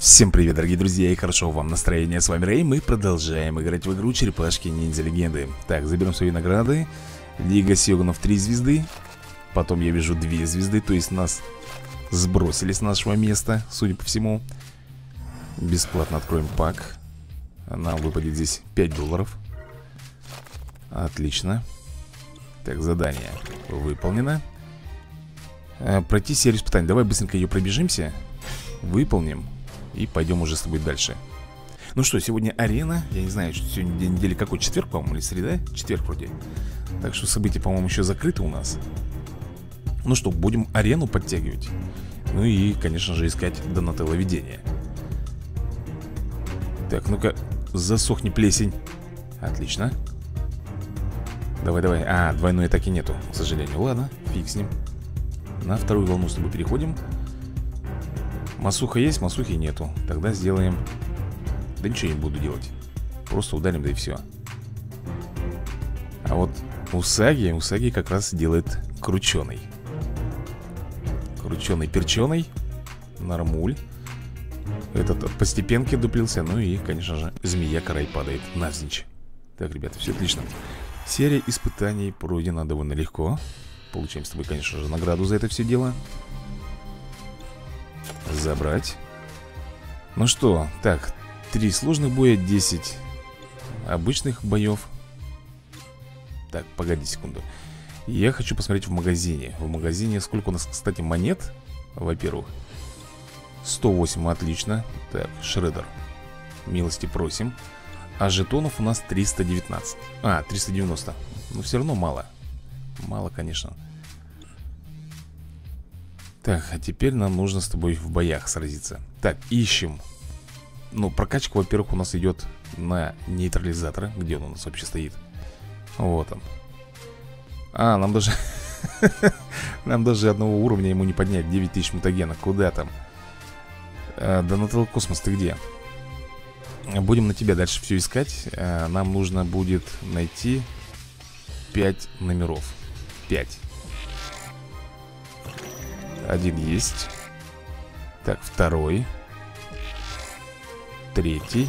Всем привет, дорогие друзья, и хорошо вам настроение. С вами Рэй, мы продолжаем играть в игру Черепашки Ниндзя Легенды. Так, заберем свои награды. Лига Сёгунов 3 звезды. Потом я вижу 2 звезды, то есть нас сбросили с нашего места, судя по всему. Бесплатно откроем пак. Нам выпадет здесь $5. Отлично. Так, задание выполнено. Пройти серию испытаний. Давай быстренько ее пробежимся. Выполним. И пойдем уже с тобой дальше. Ну что, сегодня арена. Я не знаю, сегодня день недели какой, четверг, по-моему, или среда? Четверг вроде. Так что события, по-моему, еще закрыты у нас. Ну что, будем арену подтягивать. Ну и, конечно же, искать донателло-видение. Так, ну-ка, засохни, плесень. Отлично. Давай. Двойной атаки нету, к сожалению. Ладно, фиг с ним. На вторую волну с тобой переходим. Масуха есть, масухи нету. Тогда сделаем... Да ничего не буду делать. Просто ударим, да и все. А вот Усаги как раз делает крученый. Крученый-перченый. Нормуль. Этот от постепенки дуплился. Ну и, конечно же, змея-карай падает навзничь. Так, ребята, все отлично. Серия испытаний пройдена довольно легко. Получаем с тобой, конечно же, награду за это все дело. Забрать. Ну что, так, 3 сложных боя, 10 обычных боев. Так, погоди секунду. Я хочу посмотреть в магазине. В магазине сколько у нас, кстати, монет? Во-первых 108, отлично. Так, Шреддер, милости просим. А жетонов у нас 319. 390. Но все равно мало. Мало, конечно. Так, а теперь нам нужно с тобой в боях сразиться. Так, ищем. Ну, прокачка, во-первых, у нас идет на нейтрализатора. Где он у нас вообще стоит? Вот он. Нам даже... Нам даже одного уровня ему не поднять. 9000 мутагена. Куда там? Донателло Космос, ты где? Будем на тебя дальше все искать. Нам нужно будет найти 5 номеров. 5. Один есть. Так, второй. Третий.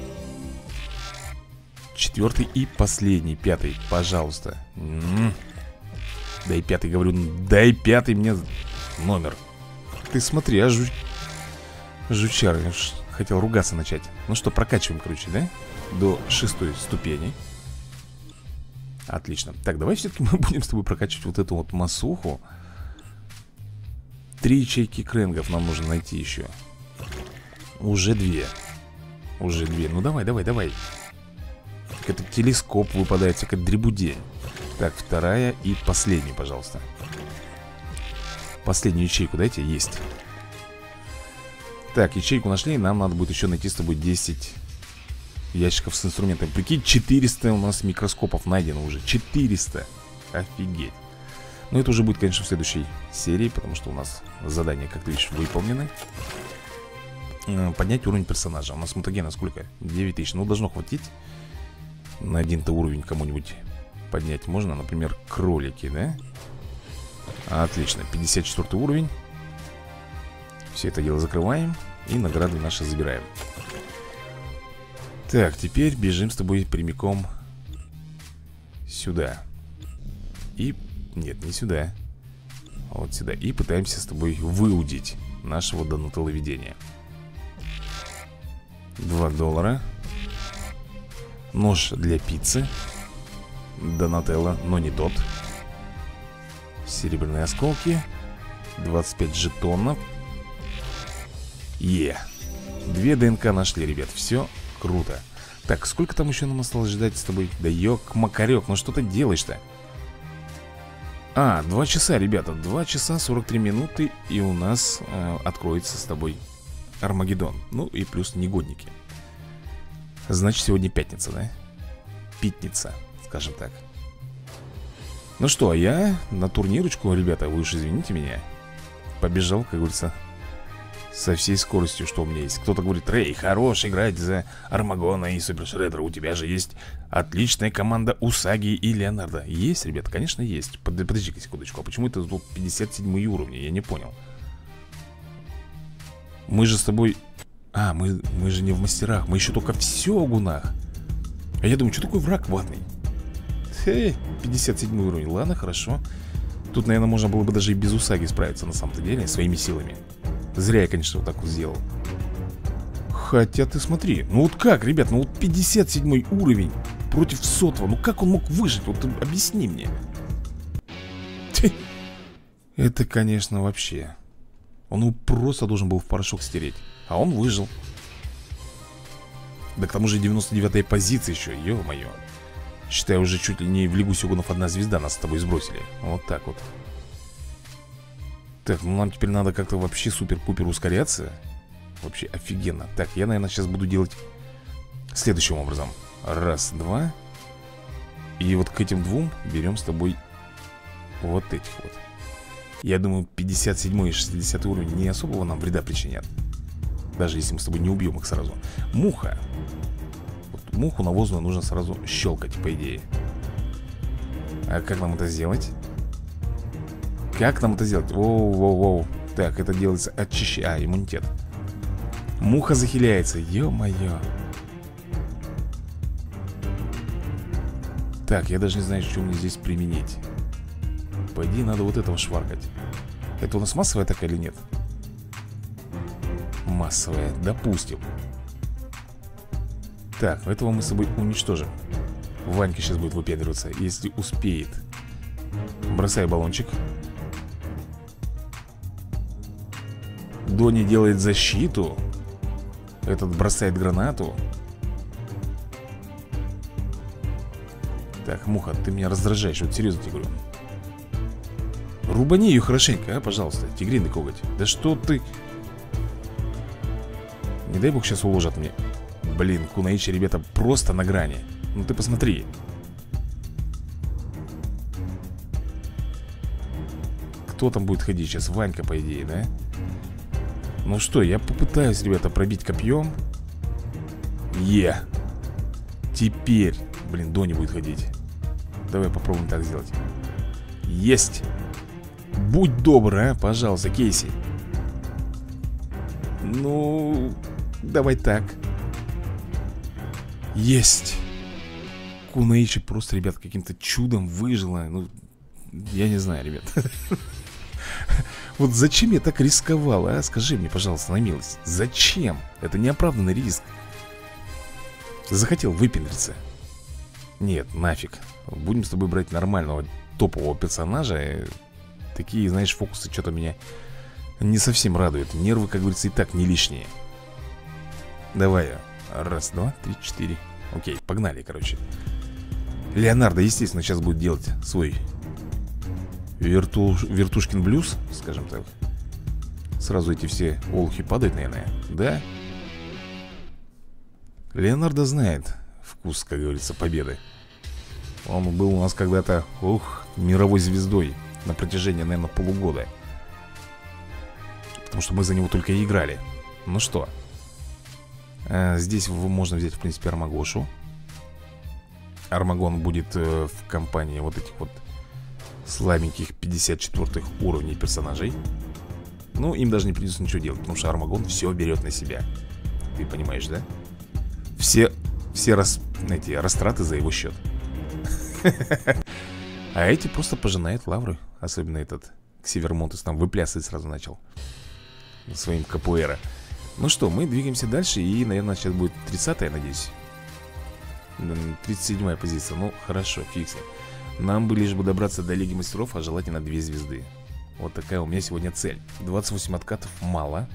Четвертый и последний, 5-й, пожалуйста. Дай 5-й, говорю. Дай 5-й мне номер. Ты смотри, жучар. Я хотел ругаться начать. Ну что, прокачиваем, короче, да? До 6-й ступени. Отлично. Так, давай все-таки мы будем с тобой прокачивать вот эту вот масуху. 3 ячейки крэнгов нам нужно найти еще. Уже 2. Ну давай. Какой-то телескоп выпадает, всякая дребудень. Так, вторая и последняя, пожалуйста. Последнюю ячейку дайте, есть. Так, ячейку нашли. Нам надо будет еще найти с тобой 10 ящиков с инструментами. Прикинь, 400 у нас микроскопов найдено уже. 400. Офигеть. Но это уже будет, конечно, в следующей серии, потому что у нас задания, как ты видишь, выполнены. Поднять уровень персонажа. У нас мутагена сколько? 9000. Ну, должно хватить. На один-то уровень кому-нибудь поднять можно. Например, кролики, да? Отлично, 54 уровень. Все это дело закрываем. И награды наши забираем. Так, теперь бежим с тобой прямиком сюда. И... Нет, не сюда. Вот сюда. И пытаемся с тобой выудить нашего донателло-видения. $2. Нож для пиццы. Донателло, но не тот. Серебряные осколки. 25 жетонов. 2 ДНК нашли, ребят. Все круто. Так, сколько там еще нам осталось ждать с тобой? Да ёк-макарёк, ну что ты делаешь-то? 2 часа, ребята, 2 часа 43 минуты. И у нас откроется с тобой Армагеддон. Ну и плюс негодники. Значит, сегодня пятница, да? Пятница, скажем так. Ну что, я на турнирочку, ребята, вы уж извините меня, побежал, как говорится, со всей скоростью, что у меня есть. Кто-то говорит: Рэй, хорош играть за Армагона и Супер Шреддера. У тебя же есть отличная команда Усаги и Леонардо. Есть, ребята, конечно, есть. Подожди-ка секундочку, а почему это тут 57 уровни? Я не понял. Мы же с тобой... А, мы же не в мастерах. Мы еще только в сёгунах. А я думаю, что такое враг ватный? 57 уровень. Ладно, хорошо. Тут, наверное, можно было бы даже и без Усаги справиться на самом-то деле, своими силами. Зря я, конечно, вот так вот сделал. Хотя ты смотри. Ну вот как, ребят, ну вот 57 уровень против 100-го. Ну как он мог выжить? Вот объясни мне. Это, конечно, вообще. Он его просто должен был в порошок стереть. А он выжил. Да к тому же 99-я позиция еще, ё-моё. Считай, уже чуть ли не в Лигу Сёгунов 1 звезда нас с тобой сбросили. Вот так вот. Так, ну нам теперь надо как-то вообще супер-пупер ускоряться. Вообще офигенно. Так, я, наверное, сейчас буду делать следующим образом. Раз, два. И вот к этим двум берем с тобой вот этих вот. Я думаю, 57 и 60 уровень не особого нам вреда причинят. Даже если мы с тобой не убьем их сразу. Муха. Вот муху навозную нужно сразу щелкать, по идее. А как нам это сделать? Как нам это сделать? Воу-воу-воу. Так, это делается очищение. Иммунитет. Муха захиляется, ё-моё. Так, я даже не знаю, что мне здесь применить. По идее, надо вот этого шваркать. Это у нас массовая такая или нет? Массовая, допустим. Так, этого мы с собой уничтожим. Ванька сейчас будет выпендриваться, если успеет. Бросай баллончик. Дони делает защиту. Этот бросает гранату. Так, муха, ты меня раздражаешь, вот серьезно тебе говорю. Рубани ее хорошенько, пожалуйста, тигриный коготь. Да что ты... Не дай бог сейчас уложат мне. Блин, Кунаичи, ребята, просто на грани. Ну ты посмотри. Кто там будет ходить сейчас? Ванька, по идее, да? Ну что, я попытаюсь, ребята, пробить копьем. Теперь, блин, Дони будет ходить. Давай попробуем так сделать. Есть. Будь добр, пожалуйста, Кейси. Ну, давай так. Есть. Кунаичи просто, ребят, каким-то чудом выжила. Ну, я не знаю, ребят. Вот зачем я так рисковал, а? Скажи мне, пожалуйста, на милость. Зачем? Это неоправданный риск. Захотел выпендриться. Нет, нафиг. Будем с тобой брать нормального топового персонажа. Такие, знаешь, фокусы что-то меня не совсем радуют. Нервы, как говорится, и так не лишние. Давай. Раз, два, три, четыре. Окей, погнали, короче. Леонардо, естественно, сейчас будет делать свой вертушкин блюз, скажем так. Сразу эти все олухи падают, наверное. Да? Леонардо знает вкус, как говорится, победы. Он был у нас когда-то, мировой звездой на протяжении, наверное, полугода. Потому что мы за него только и играли. Ну что, здесь можно взять, в принципе, Армагошу. Армагон будет в компании вот этих вот слабеньких 54-х уровней персонажей. Ну, им даже не придется ничего делать, потому что Армагон все берет на себя. Ты понимаешь, да? Все эти растраты за его счет. А эти просто пожинают лавры. Особенно этот Ксивермонтес там выплясывать сразу начал своим капуэра. Ну что, мы двигаемся дальше. И, наверное, сейчас будет 30-я, надеюсь. 37-я позиция. Ну, хорошо, фикси. Нам бы лишь бы добраться до Лиги Мастеров, а желательно 2 звезды. Вот такая у меня сегодня цель. 28 откатов мало.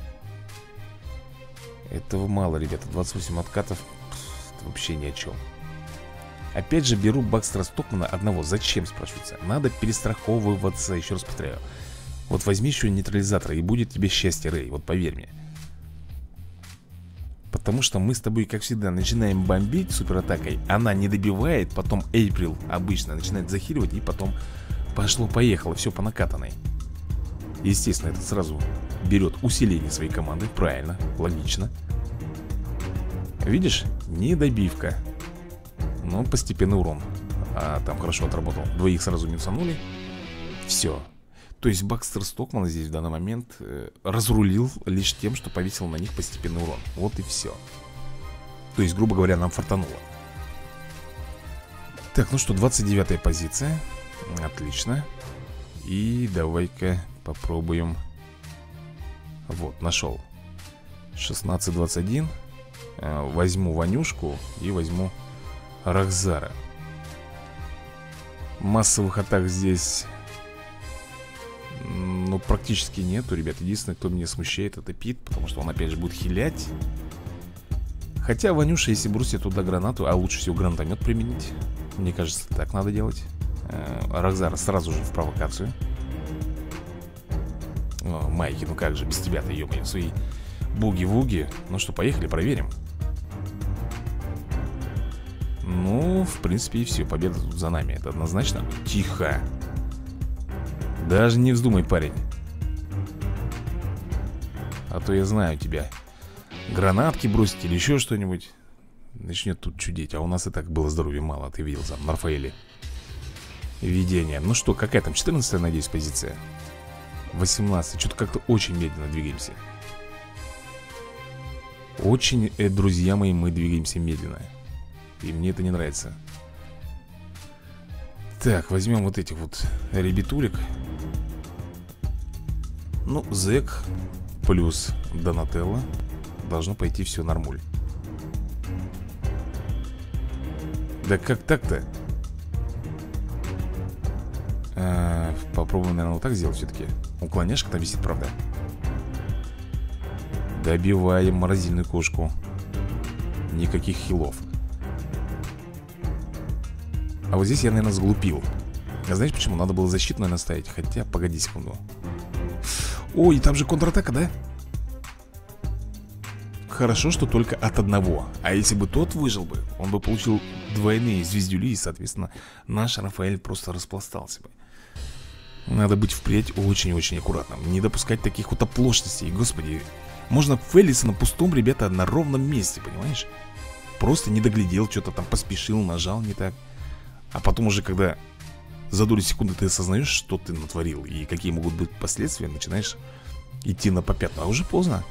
Этого мало, ребята. 28 откатов это вообще ни о чем. Опять же беру Бакстера Стокмана одного. Зачем, спрашивается? Надо перестраховываться, еще раз повторяю. Вот возьми еще нейтрализатор, и будет тебе счастье, Рэй. Вот поверь мне. Потому что мы с тобой, как всегда, начинаем бомбить суператакой. Она не добивает, потом Эйприл обычно начинает захиливать, и потом пошло-поехало, все по накатанной. Естественно, это сразу берет усиление своей команды. Правильно, логично. Видишь, недобивка. Но постепенный урон. А там хорошо отработал. Двоих сразу минусанули. Все. То есть Бакстер Стокман здесь в данный момент разрулил лишь тем, что повесил на них постепенный урон. Вот и все. То есть, грубо говоря, нам фартануло. Так, ну что, 29-я позиция. Отлично. И давай-ка попробуем. Вот, нашел. 16-21. Возьму Ванюшку и возьму Рахзара. Массовых атак здесь, ну, практически нету, ребят. Единственное, кто меня смущает, это Пит, потому что он опять же будет хилять. Хотя Ванюша, если бросит туда гранату, а лучше всего гранатомет применить, мне кажется, так надо делать. Рахзара сразу же в провокацию. О, Майки, ну как же, без тебя-то, ё-моё, свои буги-вуги. Ну что, поехали, проверим. Ну, в принципе, и все. Победа тут за нами, это однозначно. Тихо. Даже не вздумай, парень. А то я знаю тебя. Гранатки бросить или еще что-нибудь. Начнет тут чудить. А у нас и так было здоровья мало. Ты видел там на Рафаэле видение. Ну что, какая там? 14-я, надеюсь, позиция. 18. Что-то как-то очень медленно двигаемся. Очень, друзья мои, мы двигаемся медленно. И мне это не нравится. Так, возьмем вот этих вот ребятулек. Ну, Зек плюс Донателло. Должно пойти все нормуль. Да как так-то? Попробуем, наверное, вот так сделать все-таки. Уклоняшка там висит, правда? Добиваем морозильную кошку. Никаких хилов. А вот здесь я, наверное, сглупил. А знаете, почему? Надо было защитную наставить. Хотя, погоди секунду. Ой, там же контратака, да? Хорошо, что только от одного. А если бы тот выжил бы, он бы получил двойные звездюли. И, соответственно, наш Рафаэль просто распластался бы. Надо быть впредь очень-очень аккуратным. Не допускать таких вот оплошностей. Господи, можно фейлиться на пустом, ребята, на ровном месте, понимаешь? Просто не доглядел, что-то там поспешил, нажал не так. А потом уже, когда за долю секунды ты осознаешь, что ты натворил и какие могут быть последствия, начинаешь идти на попятную. А уже поздно.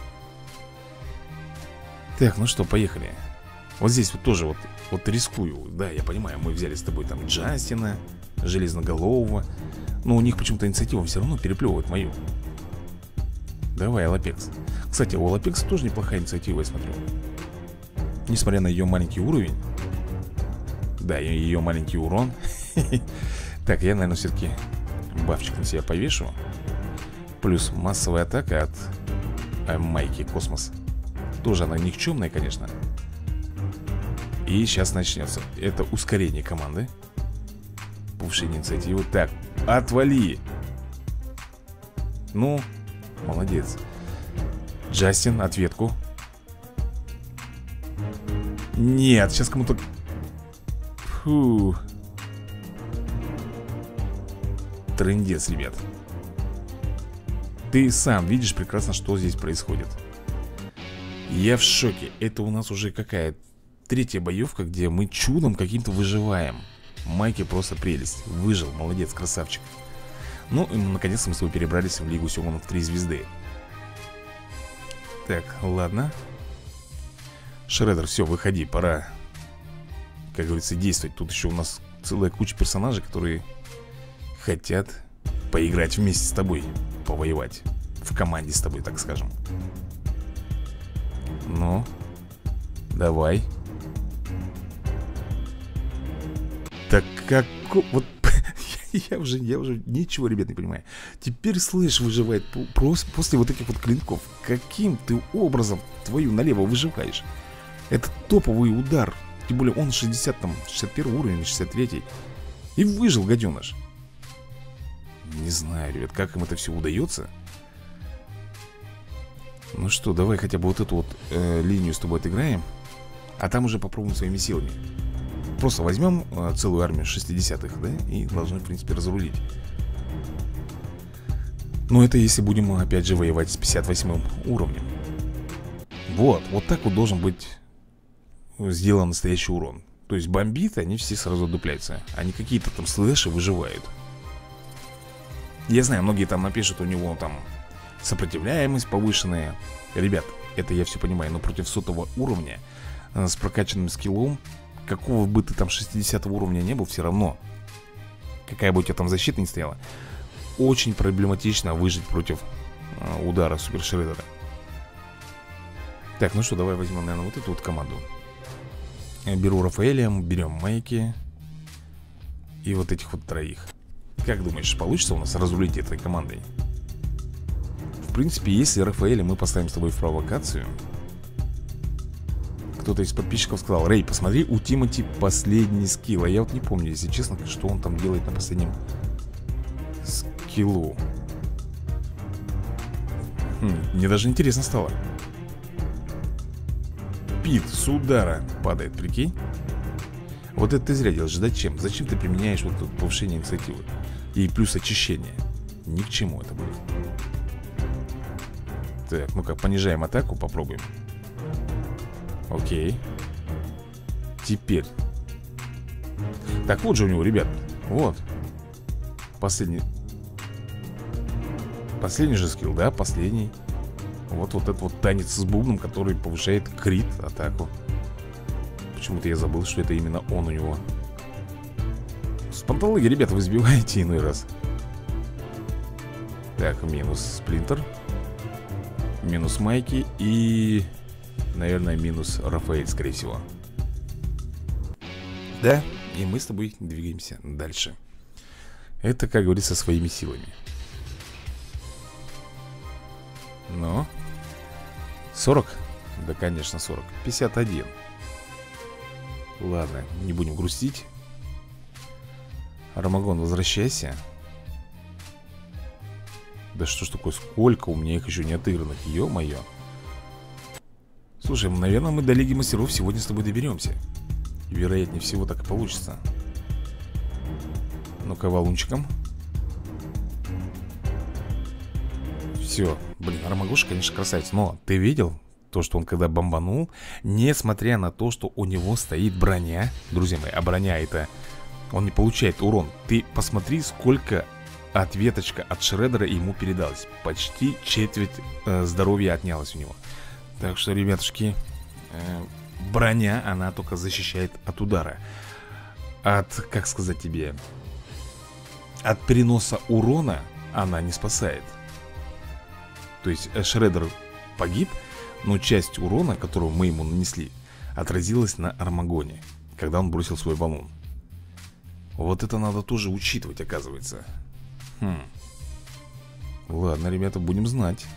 Так, ну что, поехали. Вот здесь вот тоже вот рискую. Да, я понимаю, мы взяли с тобой там Джастина, Железноголового. Но у них почему-то инициатива все равно переплевывает мою. Давай, Алапекс. Кстати, у Алапекса тоже неплохая инициатива, я смотрю. Несмотря на ее маленький уровень. Да, ее маленький урон. Так, я, наверное, все-таки бафчик на себя повешу. Плюс массовая атака от Майки Космос. Тоже она никчемная, конечно. И сейчас начнется. Это ускорение команды. Повышение инициативы. Так, отвали. Ну, молодец. Джастин, ответку. Нет, сейчас кому-то... Фу. Трындец, ребят. Ты сам видишь прекрасно, что здесь происходит. Я в шоке. Это у нас уже какая? Третья боевка, где мы чудом каким-то выживаем. Майки просто прелесть. Выжил, молодец, красавчик. Ну, и наконец-то мы с тобой перебрались в Лигу Сёгунов 3 звезды. Так, ладно. Шреддер, все, выходи, пора, как говорится, действовать. Тут еще у нас целая куча персонажей, которые хотят поиграть вместе с тобой, повоевать в команде с тобой, так скажем. Ну, давай. Так как... Вот я уже ничего, ребят, не понимаю. Теперь Слэш выживает после вот этих вот клинков. Каким ты образом твою налево выживаешь? Это топовый удар. Тем более он 60, там, 61 уровень, 63. И выжил, гаденыш. Не знаю, ребят, как им это все удается. Ну что, давай хотя бы вот эту вот линию с тобой отыграем. А там уже попробуем своими силами. Просто возьмем целую армию 60-х, да? И должны, в принципе, разрулить. Но это если будем, опять же, воевать с 58 уровнем. Вот так вот должен быть сделан настоящий урон. То есть бомбит, они все сразу дупляются. А не какие-то там слэши выживают. Я знаю, многие там напишут, у него там сопротивляемость повышенная. Ребят, это я все понимаю, но против 100 уровня с прокачанным скиллом, какого бы ты там 60 уровня не был, все равно, какая бы у тебя там защита ни стояла, очень проблематично выжить против удара Супер Шреддера. Так, ну что, давай возьмем, наверное, вот эту вот команду. Беру Рафаэля, берем Майки и вот этих вот троих. Как думаешь, получится у нас разрулить этой командой? В принципе, если Рафаэля мы поставим с тобой в провокацию. Кто-то из подписчиков сказал: Рэй, посмотри, у Тимати последний скилл. А я вот не помню, если честно, что он там делает на последнем скиллу. Мне даже интересно стало. Пит с удара падает, прикинь. Вот это ты зря делаешь. Зачем? Зачем ты применяешь вот тут повышение инициативы? И плюс очищение. Ни к чему это будет. Так, ну-ка, понижаем атаку, попробуем. Окей. Теперь. Так, вот же у него, ребят. Вот. Последний. Последний же скилл, да? Последний. Вот этот вот танец с бубном, который повышает крит атаку. Почему-то я забыл, что это именно он у него. С пантологии, ребята, вы сбиваете иной раз. Так, минус Сплинтер. Минус Майки и, наверное, минус Рафаэль, скорее всего. Да, и мы с тобой двигаемся дальше. Это, как говорится, своими силами. Но 40? Да, конечно, 40. 51. Ладно, не будем грустить. Армагон, возвращайся. Да что ж такое, сколько у меня их еще не отыгранных, ё-моё. Слушай, наверное, мы до Лиги Мастеров сегодня с тобой доберемся. Вероятнее всего так и получится. Ну-ка, валунчиком. Все, блин, Армагоша, конечно, красавец. Но ты видел то, что он когда бомбанул, несмотря на то, что у него стоит броня. Друзья мои, а броня это... Он не получает урон. Ты посмотри, сколько ответочка от Шреддера ему передалась. Почти четверть здоровья отнялась у него. Так что, ребятушки, броня, она только защищает от удара. От, как сказать тебе, от переноса урона она не спасает. То есть Шреддер погиб, но часть урона, которую мы ему нанесли, отразилась на Армагоне, когда он бросил свой баллон. Вот это надо тоже учитывать, оказывается. Ладно, ребята, будем знать.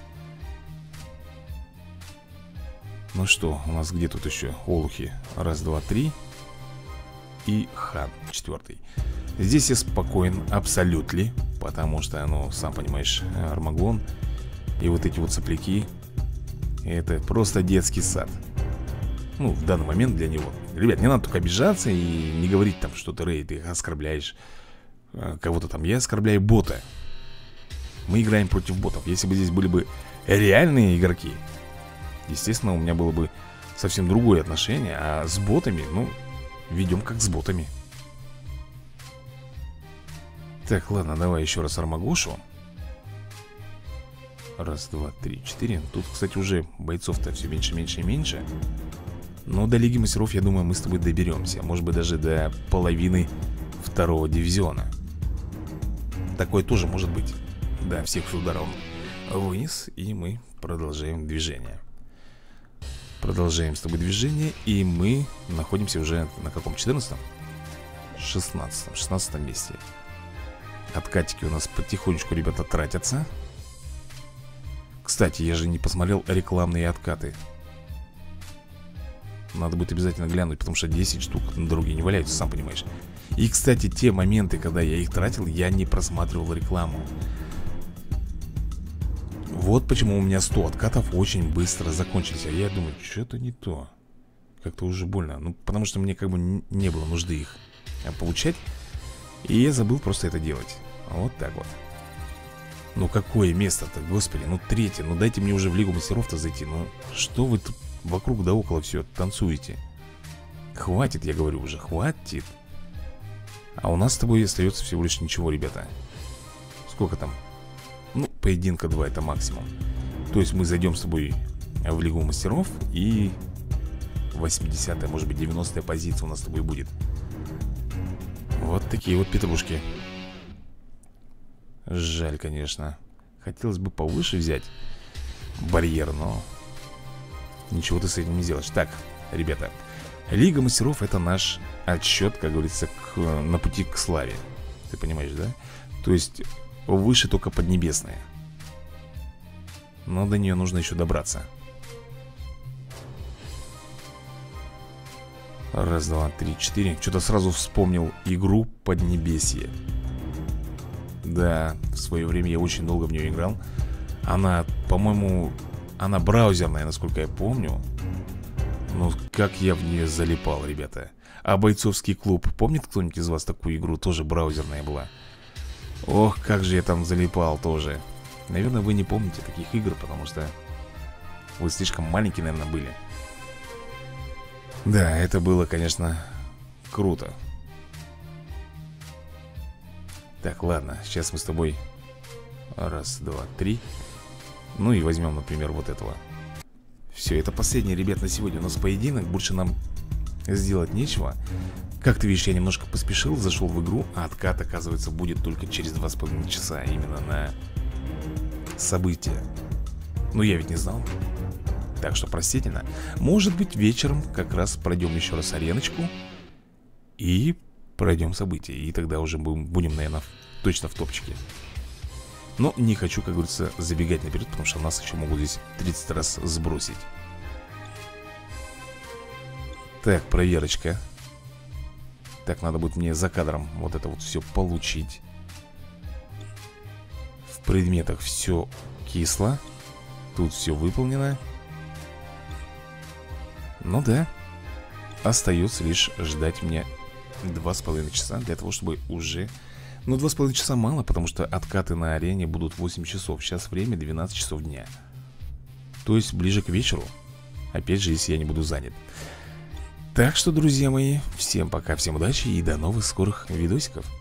Ну что, у нас где тут еще олухи? Раз, два, три. И хан, четвертый. Здесь я спокоен абсолютно, потому что, ну, сам понимаешь, Армагон и вот эти вот сопляки, это просто детский сад. Ну, в данный момент для него. Ребят, не надо только обижаться и не говорить там, что ты, Рэй, ты оскорбляешь кого-то там. Я оскорбляю бота. Мы играем против ботов. Если бы здесь были бы реальные игроки, естественно, у меня было бы совсем другое отношение. А с ботами, ну, ведем как с ботами. Так, ладно, давай еще раз Армагошу. Раз, два, три, четыре. Тут, кстати, уже бойцов-то все меньше, меньше и меньше. Но до Лиги Мастеров, я думаю, мы с тобой доберемся. Может быть, даже до половины второго дивизиона. Такое тоже может быть. Да, всех с ударом вниз. И мы продолжаем движение. Продолжаем с тобой движение. И мы находимся уже на каком? 14-м? 16-м месте. Откатики у нас потихонечку, ребята, тратятся. Кстати, я же не посмотрел рекламные откаты. Надо будет обязательно глянуть, потому что 10 штук на дороге не валяются, сам понимаешь. И, кстати, те моменты, когда я их тратил, я не просматривал рекламу. Вот почему у меня 100 откатов очень быстро закончились. А я думаю, что-то не то. Как-то уже больно. Ну, потому что мне как бы не было нужды их получать. И я забыл просто это делать. Вот так вот. Ну, какое место-то, господи, ну, третье. Ну, дайте мне уже в Лигу Мастеров-то зайти. Ну, что вы тут вокруг да около все танцуете? Хватит, я говорю уже, хватит. А у нас с тобой остается всего лишь ничего, ребята. Сколько там? Ну, поединка 2 это максимум. То есть мы зайдем с тобой в Лигу мастеров, и 80-я, может быть 90-я позиция у нас с тобой будет. Вот такие вот петрушки. Жаль, конечно. Хотелось бы повыше взять барьер, но ничего ты с этим не сделаешь. Так, ребята, Лига мастеров — это наш отсчет, как говорится, на пути к славе. Ты понимаешь, да? То есть выше только Поднебесная. Но до нее нужно еще добраться. Раз, два, три, четыре. Что-то сразу вспомнил игру Поднебесье. Да, в свое время я очень долго в нее играл. Она, по-моему, она браузерная, насколько я помню. Ну, как я в нее залипал, ребята. А бойцовский клуб, помнит кто-нибудь из вас такую игру? Тоже браузерная была. Ох, как же я там залипал тоже. Наверное, вы не помните таких игр, потому что вы слишком маленькие, наверное, были. Да, это было, конечно, круто. Так, ладно, сейчас мы с тобой раз, два, три. Ну и возьмем, например, вот этого. Все, это последний, ребят, на сегодня у нас поединок. Больше нам сделать нечего. Как ты видишь, я немножко поспешил, зашел в игру, а откат, оказывается, будет только через 2,5 часа. Именно на события. Ну, я ведь не знал. Так что простительно. Может быть, вечером как раз пройдем еще раз ареночку и пройдем события. И тогда уже будем, наверное, точно в топчике. Но не хочу, как говорится, забегать наперед, потому что нас еще могут здесь 30 раз сбросить. Так, проверочка. Так, надо будет мне за кадром вот это вот все получить. В предметах все кисло. Тут все выполнено. Ну да. Остается лишь ждать мне 2,5 часа для того, чтобы уже... Ну, 2,5 часа мало, потому что откаты на арене будут 8 часов. Сейчас время 12 часов дня. То есть ближе к вечеру. Опять же, если я не буду занят. Так что, друзья мои, всем пока, всем удачи и до новых скорых видосиков.